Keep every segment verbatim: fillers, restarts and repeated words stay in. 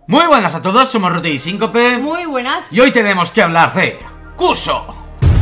Muy buenas a todos, somos Rote y Síncope. Muy buenas. Y hoy tenemos que hablar de Kuso.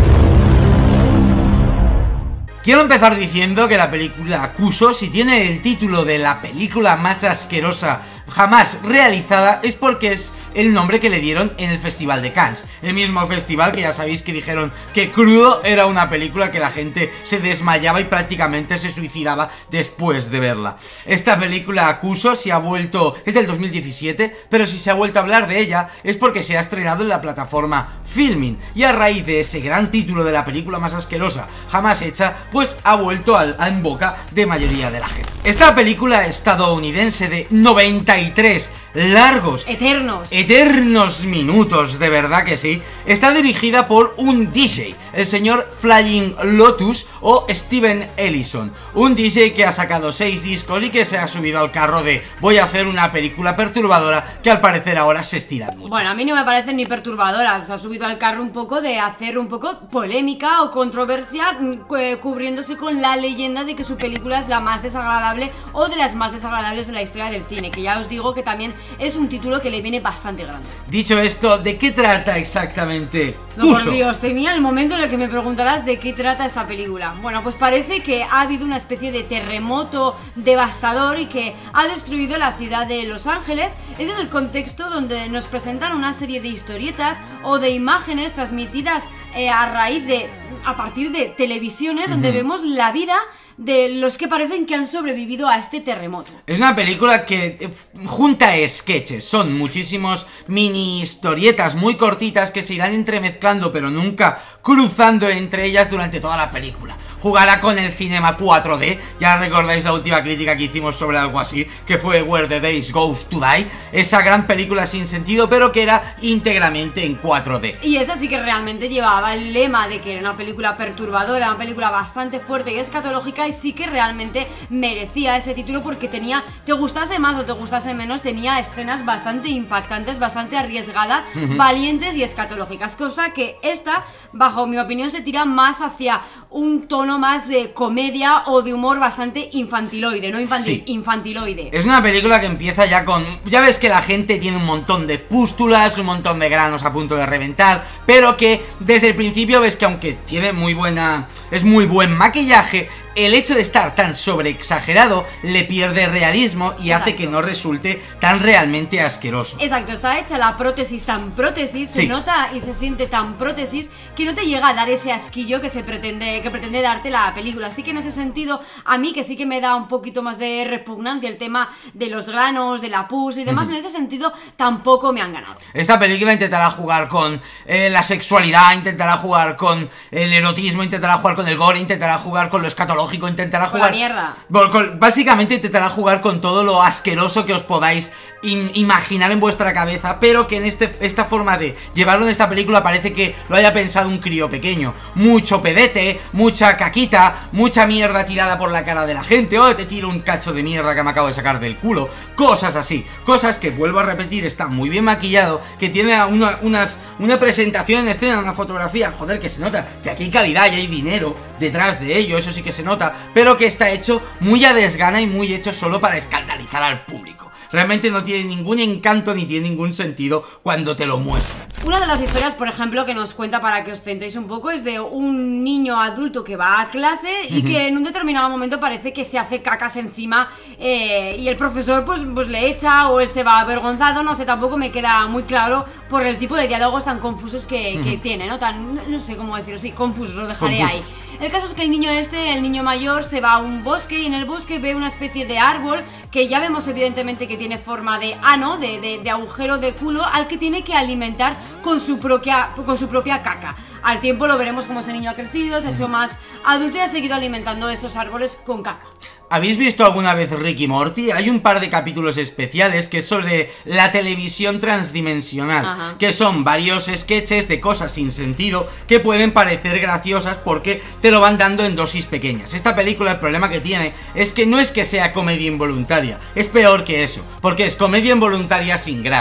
Quiero empezar diciendo que la película Kuso, si tiene el título de la película más asquerosa jamás realizada, es porque es el nombre que le dieron en el Festival de Cannes. El mismo festival que ya sabéis que dijeron que Crudo era una película que la gente se desmayaba y prácticamente se suicidaba después de verla. Esta película Kuso se ha vuelto... es del dos mil diecisiete, pero si se ha vuelto a hablar de ella es porque se ha estrenado en la plataforma Filmin. Y a raíz de ese gran título de la película más asquerosa jamás hecha, pues ha vuelto al, a en boca de mayoría de la gente. Esta película estadounidense de noventa y tres largos, eternos, eternos minutos, de verdad que sí, está dirigida por un D J, el señor Flying Lotus o Steven Ellison, un D J que ha sacado seis discos y que se ha subido al carro de voy a hacer una película perturbadora que al parecer ahora se estira mucho. Bueno, a mí no me parece ni perturbadora, se ha subido al carro un poco de hacer un poco polémica o controversia, cubriéndose con la leyenda de que su película es la más desagradable o de las más desagradables de la historia del cine, que ya os digo que también es un título que le viene bastante grande. Dicho esto, ¿de qué trata exactamente No, Kuso? por Dios, tenía el momento en el que me preguntarás de qué trata esta película. Bueno, pues parece que ha habido una especie de terremoto devastador y que ha destruido la ciudad de Los Ángeles. Ese es el contexto donde nos presentan una serie de historietas o de imágenes transmitidas eh, a raíz de... a partir de televisiones, uh-huh, donde vemos la vida de los que parecen que han sobrevivido a este terremoto. Es una película que eh, junta sketches, son muchísimos mini historietas muy cortitas que se irán entremezclando pero nunca cruzando entre ellas durante toda la película. Jugará con el cinema cuatro D, ya recordáis la última crítica que hicimos sobre algo así, que fue Where the Days Goes to Die, esa gran película sin sentido pero que era íntegramente en cuatro D. Y esa sí que realmente llevaba el lema de que era una película perturbadora, una película bastante fuerte y escatológica, y sí que realmente merecía ese título porque tenía, te gustase más o te gustase menos, tenía escenas bastante impactantes, bastante arriesgadas, uh-huh, valientes y escatológicas, cosa que esta, bajo mi opinión, se tira más hacia un tono más de comedia o de humor bastante infantiloide, no infantil, sí, infantiloide. Es una película que empieza ya con... ya ves que la gente tiene un montón de pústulas, un montón de granos a punto de reventar, pero que desde el principio ves que aunque tiene muy buena... es muy buen maquillaje, el hecho de estar tan sobreexagerado le pierde realismo y Exacto. hace que no resulte tan realmente asqueroso. Exacto, está hecha la prótesis tan prótesis, sí, se nota y se siente tan prótesis que no te llega a dar ese asquillo que se pretende, que pretende darte la película. Así que en ese sentido, a mí que sí que me da un poquito más de repugnancia el tema de los granos, de la pus y demás, uh-huh, en ese sentido tampoco me han ganado. Esta película intentará jugar con eh, la sexualidad, intentará jugar con el erotismo, intentará jugar con el gore, intentará jugar con lo escatológico, intentará con jugar... la mierda. Con, básicamente intentará jugar con todo lo asqueroso que os podáis in, imaginar en vuestra cabeza, pero que en este, esta forma de llevarlo en esta película parece que lo haya pensado un crío pequeño. Mucho pedete, mucha caquita, mucha mierda tirada por la cara de la gente, o te tiro un cacho de mierda que me acabo de sacar del culo, cosas así, cosas que, vuelvo a repetir, está muy bien maquillado, que tiene una, unas, una presentación en escena, una fotografía, joder, que se nota que aquí hay calidad y hay dinero detrás de ello, eso sí que se nota, pero que está hecho muy a desgana y muy hecho solo para escandalizar al público. Realmente no tiene ningún encanto ni tiene ningún sentido cuando te lo muestran. Una de las historias, por ejemplo, que nos cuenta para que os centréis un poco es de un niño adulto que va a clase y que en un determinado momento parece que se hace cacas encima eh, y el profesor pues, pues le echa o él se va avergonzado, no sé, tampoco me queda muy claro por el tipo de diálogos tan confusos que, que tiene, ¿no? Tan, no sé cómo decirlo, sí, confusos, lo dejaré confusos. ahí. El caso es que el niño este, el niño mayor, se va a un bosque y en el bosque ve una especie de árbol que ya vemos evidentemente que tiene forma de ano, de, de, de agujero de culo, al que tiene que alimentar con su propia, con su propia caca. Al tiempo lo veremos como ese niño ha crecido, se ha hecho más adulto y ha seguido alimentando esos árboles con caca. ¿Habéis visto alguna vez Rick y Morty? Hay un par de capítulos especiales que es sobre la televisión transdimensional, Ajá. que son varios sketches de cosas sin sentido que pueden parecer graciosas porque te lo van dando en dosis pequeñas. Esta película, el problema que tiene es que no es que sea comedia involuntaria, es peor que eso, porque es comedia involuntaria sin gracia.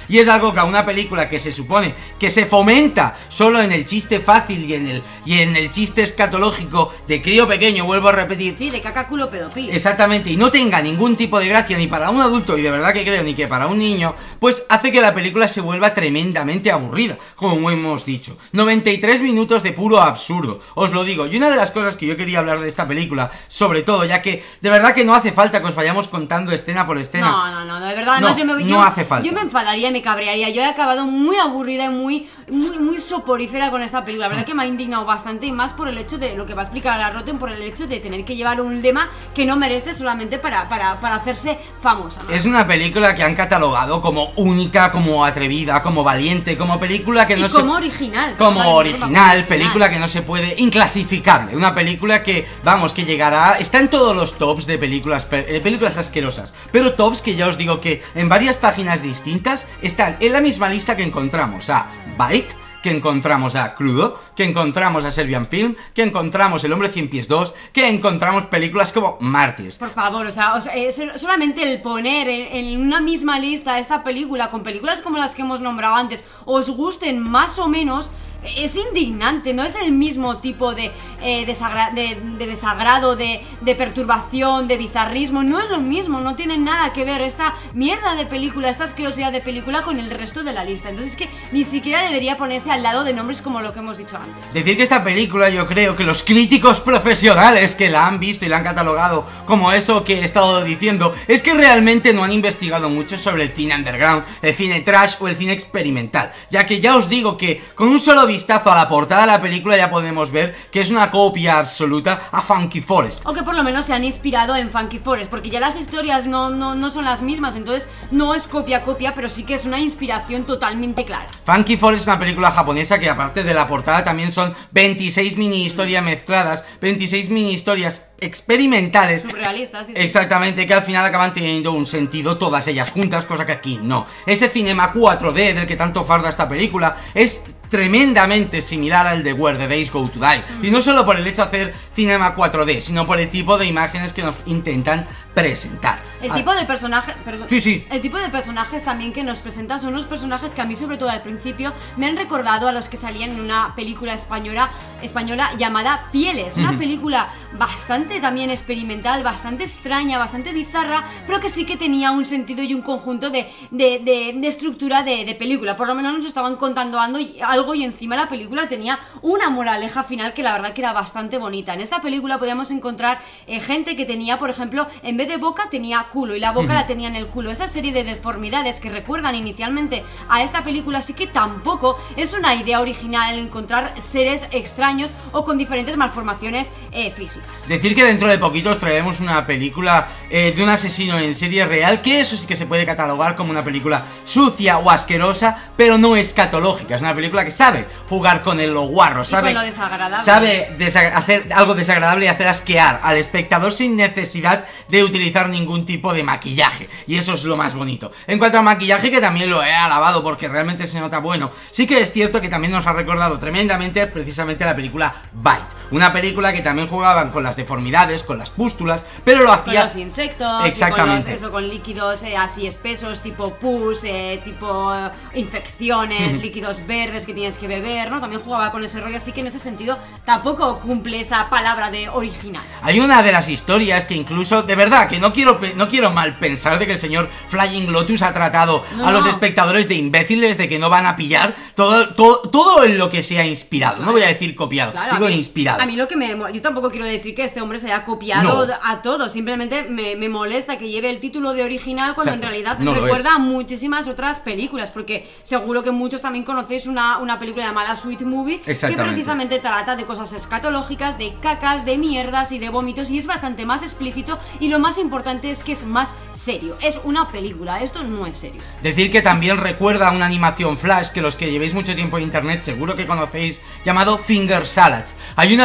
Y es algo que a una película que se supone que se fomenta solo en el chiste fácil y en el, y en el chiste escatológico de crío pequeño, vuelvo a repetir. Sí, de caca, culo, pedofil. Exactamente, y no tenga ningún tipo de gracia ni para un adulto, y de verdad que creo, ni que para un niño, pues hace que la película se vuelva tremendamente aburrida, como hemos dicho. noventa y tres minutos de puro absurdo, os lo digo. Y una de las cosas que yo quería hablar de esta película, sobre todo, ya que de verdad que no hace falta que os vayamos contando escena por escena. No, no, no, de verdad, además no, yo me, no yo, hace falta. Yo me enfadaría y me cabrearía. Yo he acabado muy aburrida y muy, muy, muy soporífera con esta película. La verdad que me ha indignado bastante, y más por el hecho de lo que va a explicar la Rotten, por el hecho de tener que llevar un lema que no merece solamente para, para, para hacerse famosa, ¿no? Es una película que han catalogado como única, como atrevida, como valiente, como película que no y se... como original. Como como original, original, película que no se puede... Inclasificable, una película que, vamos, que llegará... Está en todos los tops de películas, de películas asquerosas, pero tops que ya os digo que en varias páginas distintas están en la misma lista que encontramos a Bite, que encontramos a Crudo, que encontramos a Serbian Film, que encontramos El Hombre Cien Pies dos, que encontramos películas como Martyrs. Por favor, o sea, o sea es solamente el poner en, en una misma lista esta película con películas como las que hemos nombrado antes, os gusten más o menos, es indignante. No es el mismo tipo de, eh, desagra de, de desagrado, de, de perturbación, de bizarrismo. No es lo mismo, no tiene nada que ver esta mierda de película, esta asquerosidad de película con el resto de la lista. Entonces es que ni siquiera debería ponerse al lado de nombres como lo que hemos dicho antes. Decir que esta película, yo creo que los críticos profesionales que la han visto y la han catalogado como eso que he estado diciendo, es que realmente no han investigado mucho sobre el cine underground, el cine trash o el cine experimental, ya que ya os digo que con un solo vistazo a la portada de la película ya podemos ver que es una copia absoluta a Funky Forest. O que por lo menos se han inspirado en Funky Forest, porque ya las historias no, no, no son las mismas, entonces no es copia-copia, pero sí que es una inspiración totalmente clara. Funky Forest es una película japonesa que, aparte de la portada, también son veintiséis mini historias mezcladas, veintiséis mini historias experimentales, surrealistas, sí, sí. Exactamente, que al final acaban teniendo un sentido todas ellas juntas, cosa que aquí no. Ese cinema cuatro D del que tanto farda esta película es tremendamente similar al de Where the Days Go to Die, mm. y no solo por el hecho de hacer cinema cuatro D, sino por el tipo de imágenes que nos intentan presentar. El tipo de personaje, perdón, sí, sí. El tipo de personajes también que nos presentan son unos personajes que a mí, sobre todo al principio, me han recordado a los que salían en una película española, española llamada Pieles, una mm-hmm. película bastante también experimental, bastante extraña, bastante bizarra, pero que sí que tenía un sentido y un conjunto de, de, de, de estructura de, de película. Por lo menos nos estaban contando algo, y encima la película tenía una moraleja final que la verdad que era bastante bonita. En esta película podíamos encontrar eh, gente que tenía, por ejemplo, en vez de boca tenía culo, y la boca uh-huh. la tenía en el culo. Esa serie de deformidades que recuerdan inicialmente a esta película, sí que tampoco es una idea original el encontrar seres extraños o con diferentes malformaciones eh, físicas. Decir que dentro de poquito os traeremos una película eh, de un asesino en serie real, que eso sí que se puede catalogar como una película sucia o asquerosa, pero no escatológica. Es una película que sabe jugar con el lo guarro, sabe, lo desagradable. sabe desagra hacer algo desagradable y hacer asquear al espectador sin necesidad de utilizar ningún tipo de maquillaje, y eso es lo más bonito. En cuanto al maquillaje, que también lo he alabado porque realmente se nota bueno, sí que es cierto que también nos ha recordado tremendamente precisamente la película Bite, una película que también jugaban con las deformidades, con las pústulas, pero lo hacía... Con los insectos, exactamente. Y con, los, eso, con líquidos eh, así espesos, tipo pus, eh, tipo eh, infecciones, uh-huh. líquidos verdes que tienes que beber, ¿no? También jugaba con ese rollo, así que en ese sentido tampoco cumple esa palabra de original. Hay una de las historias que incluso, de verdad, que no quiero, no quiero mal pensar de que el señor Flying Lotus ha tratado no, a los no. espectadores de imbéciles, de que no van a pillar todo, todo, todo en lo que se ha inspirado. Claro. No voy a decir copiado, claro, digo a mí, inspirado. A mí lo que me... Yo tampoco quiero decir que este hombre se haya copiado no. a todo, simplemente me, me molesta que lleve el título de original cuando Exacto. en realidad no recuerda a muchísimas otras películas, porque seguro que muchos también conocéis una, una película llamada Sweet Movie, que precisamente trata de cosas escatológicas, de cacas, de mierdas y de vómitos, y es bastante más explícito, y lo más importante es que es más serio. Es una película, esto no es serio. Decir que también recuerda a una animación flash que los que llevéis mucho tiempo en internet seguro que conocéis, llamado Finger Salads. Hay una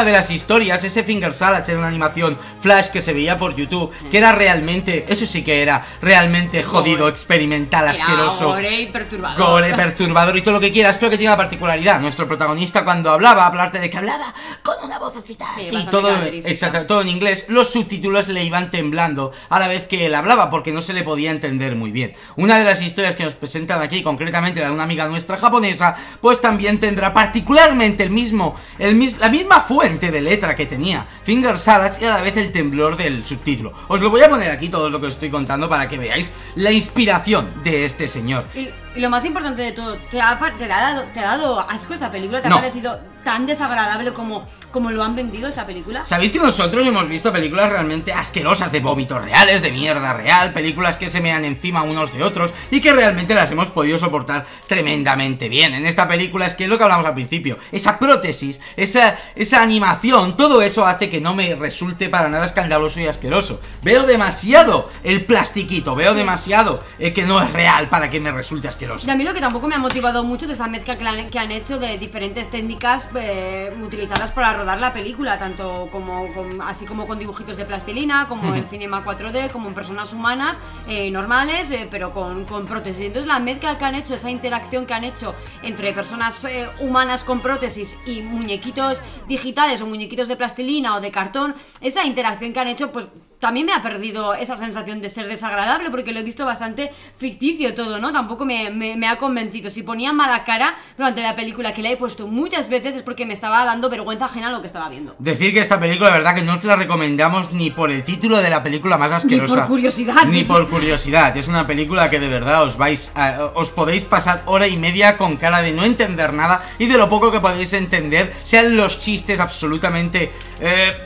una de las historias, ese Finger Salad era una animación flash que se veía por YouTube, que era realmente, eso sí que era realmente jodido, experimental, asqueroso, gore y perturbador. Gore, perturbador y todo lo que quieras, pero que tiene una particularidad. Nuestro protagonista cuando hablaba, hablarte de que hablaba con una vocecita sí, así, todo, exacto, todo en inglés, los subtítulos le iban temblando a la vez que él hablaba, porque no se le podía entender muy bien. Una de las historias que nos presentan aquí, concretamente la de una amiga nuestra japonesa, pues también tendrá particularmente el mismo, el mis, la misma fuente de letra que tenía Finger Salads y a la vez el temblor del subtítulo. Os lo voy a poner aquí todo lo que os estoy contando para que veáis la inspiración de este señor. Y, y lo más importante de todo, ¿te ha, te ha, dado, te ha dado asco esta película? ¿Te ha no. parecido tan desagradable como, como lo han vendido esta película? ¿Sabéis que nosotros hemos visto películas realmente asquerosas, de vómitos reales, de mierda real, películas que se mean encima unos de otros y que realmente las hemos podido soportar tremendamente bien? En esta película es que es lo que hablamos al principio, esa prótesis, esa, esa animación, todo eso hace que no me resulte para nada escandaloso y asqueroso. Veo demasiado el plastiquito, veo demasiado eh, que no es real para que me resulte asqueroso. Y a mí lo que tampoco me ha motivado mucho es esa mezcla que han, que han hecho de diferentes técnicas eh, utilizadas para rodar la película, tanto como, como así como con dibujitos de plastilina, como en cinema cuatro D, como en personas humanas eh, normales, eh, pero con, con prótesis. Entonces la mezcla que han hecho, esa interacción que han hecho entre personas eh, humanas con prótesis y muñequitos digitales o muñequitos de plastilina o de cartón, esa interacción que han hecho, pues también me ha perdido esa sensación de ser desagradable, porque lo he visto bastante ficticio todo, ¿no? Tampoco me, me, me ha convencido. Si ponía mala cara durante la película, que la he puesto muchas veces, es porque me estaba dando vergüenza ajena a lo que estaba viendo. Decir que esta película, la verdad que no os la recomendamos ni por el título de la película más asquerosa. Ni por curiosidad. Ni por curiosidad. Es una película que de verdad os vais a, os podéis pasar hora y media con cara de no entender nada, y de lo poco que podéis entender sean los chistes absolutamente... Eh,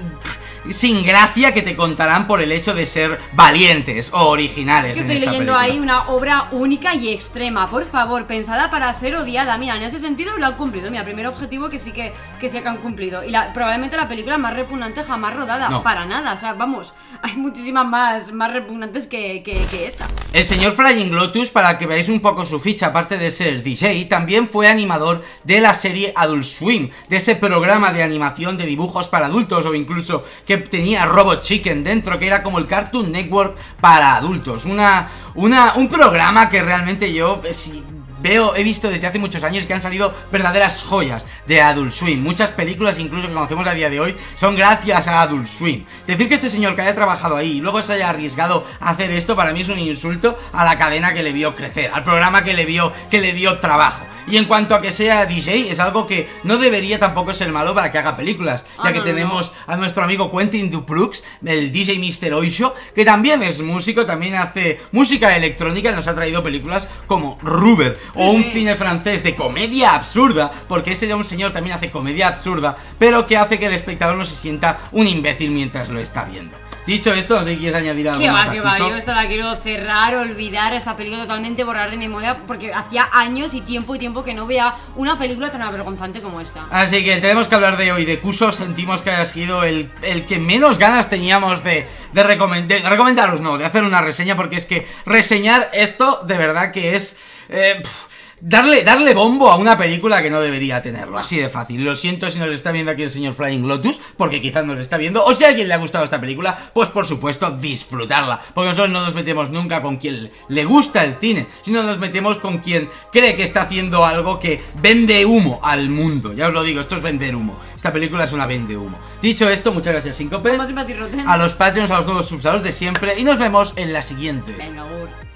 sin gracia que te contarán por el hecho de ser valientes o originales. Es que en estoy esta leyendo película. ahí una obra única y extrema, por favor, pensada para ser odiada. Mira, en ese sentido lo han cumplido. Mira, primer objetivo que sí que, que sí que han cumplido. Y la, probablemente la película más repugnante jamás rodada. No. Para nada, o sea, vamos, hay muchísimas más, más repugnantes que, que, que esta. El señor Flying Lotus, para que veáis un poco su ficha, aparte de ser D J, también fue animador de la serie Adult Swim, de ese programa de animación de dibujos para adultos, o incluso que tenía Robot Chicken dentro, que era como el Cartoon Network para adultos. Una, una, un programa que realmente yo... Si, Veo, he visto desde hace muchos años que han salido verdaderas joyas de Adult Swim. Muchas películas, incluso que conocemos a día de hoy, son gracias a Adult Swim. Decir que este señor que haya trabajado ahí y luego se haya arriesgado a hacer esto, para mí es un insulto a la cadena que le vio crecer, al programa que le vio, que le dio trabajo. Y en cuanto a que sea D J, es algo que no debería tampoco ser malo para que haga películas, ya ah, que no, tenemos no. a nuestro amigo Quentin Duprux, el D J mister Oisho, que también es músico, también hace música electrónica y nos ha traído películas como Rubber, o un sí. cine francés de comedia absurda, porque ese un señor también hace comedia absurda, pero que hace que el espectador no se sienta un imbécil mientras lo está viendo. Dicho esto, no sé si quieres añadir algo que más. va, que va, yo esta la quiero cerrar, olvidar esta película totalmente, borrar de mi memoria, porque hacía años y tiempo y tiempo que no veía una película tan avergonzante como esta. Así que tenemos que hablar de hoy de Cuso. Sentimos que ha sido el, el que menos ganas teníamos de, de, recomend de recomendaros, no, de hacer una reseña, porque es que reseñar esto de verdad que es... Eh, pff, Darle, darle bombo a una película que no debería tenerlo, así de fácil. Lo siento si nos está viendo aquí el señor Flying Lotus, porque quizás nos está viendo, o si a alguien le ha gustado esta película, pues por supuesto disfrutarla, porque nosotros no nos metemos nunca con quien le gusta el cine, sino nos metemos con quien cree que está haciendo algo que vende humo al mundo. Ya os lo digo, esto es vender humo, esta película es una vende humo. Dicho esto, muchas gracias Síncope, Como siempre a ti, Roten. a los Patreons, a los nuevos subsados de siempre, y nos vemos en la siguiente. Venga, Gur.